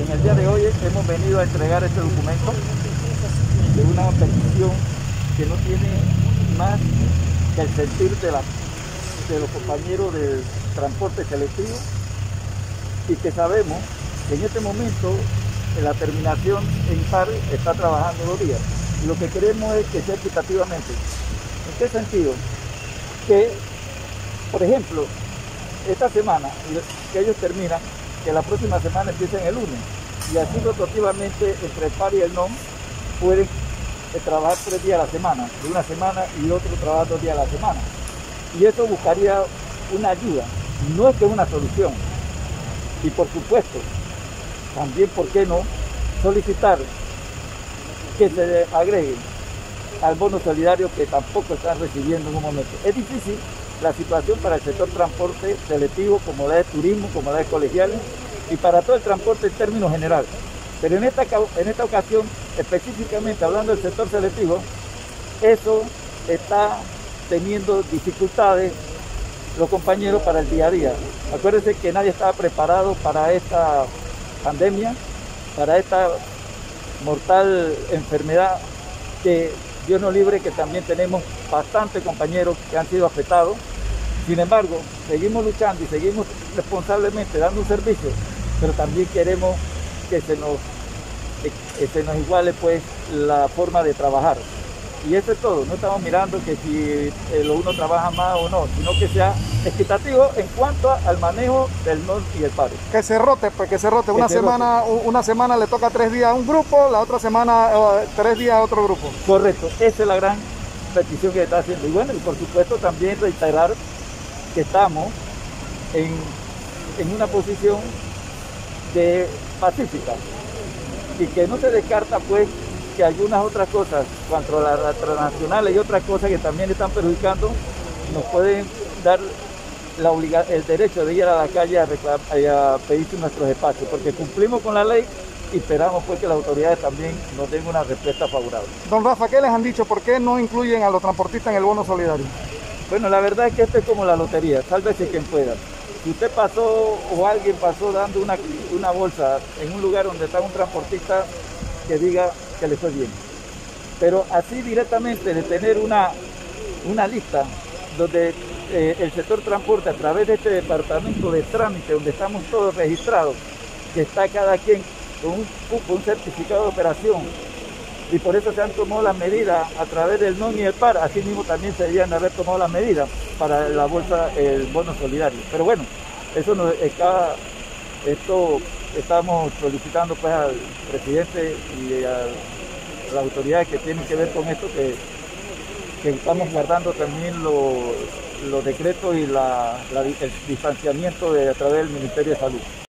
en el día de hoy hemos venido a entregar este documento de una petición que no tiene más que el sentir de los compañeros del transporte selectivo, y que sabemos que en este momento la terminación en par está trabajando 2 días. Y lo que queremos es que sea equitativamente. ¿En qué sentido? Que, por ejemplo, esta semana, que ellos terminan, que la próxima semana empiecen el lunes. Y así rotativamente entre el par y el NOM pueden trabajar 3 días a la semana, de una semana, y otro trabajar 2 días a la semana. Y eso buscaría una ayuda, no es que una solución. Y por supuesto, también, ¿por qué no?, solicitar que se agregue al bono solidario que tampoco están recibiendo en un momento. Es difícil la situación para el sector transporte selectivo, como la de turismo, como la de colegiales, y para todo el transporte en términos generales. Pero en esta ocasión, específicamente hablando del sector selectivo, eso está teniendo dificultades los compañeros para el día a día. Acuérdense que nadie estaba preparado para esta pandemia, para esta mortal enfermedad, que Dios nos libre, que también tenemos bastantes compañeros que han sido afectados. Sin embargo, seguimos luchando y seguimos responsablemente dando un servicio, pero también queremos que se nos iguale pues la forma de trabajar. Y eso es todo, no estamos mirando que si uno trabaja más o no, sino que sea equitativo en cuanto al manejo del NOM y el paro. Que se rote, pues que se rote. Una semana le toca 3 días a un grupo, la otra semana 3 días a otro grupo. Correcto, esa es la gran petición que está haciendo. Y bueno, y por supuesto también reiterar que estamos en una posición pacífica, y que no se descarta pues que algunas otras cosas, cuanto a las transnacionales y otras cosas que también están perjudicando, nos pueden dar el derecho de ir a la calle a pedir nuestros espacios, porque cumplimos con la ley y esperamos pues que las autoridades también nos den una respuesta favorable. Don Rafa, ¿qué les han dicho? ¿Por qué no incluyen a los transportistas en el bono solidario? Bueno, la verdad es que esto es como la lotería, sálvese quien pueda. Si usted pasó o alguien pasó dando una bolsa en un lugar donde está un transportista, que diga que le fue bien. Pero así directamente de tener una lista donde el sector transporte, a través de este departamento de trámite donde estamos todos registrados, que está cada quien con un certificado de operación, y por eso se han tomado las medidas a través del NOM y el PAR. Así mismo también se debían haber tomado las medidas para la bolsa, el bono solidario. Pero bueno, eso estamos solicitando pues al presidente y a las autoridades que tienen que ver con esto, que estamos guardando también los decretos y el distanciamiento a través del Ministerio de Salud.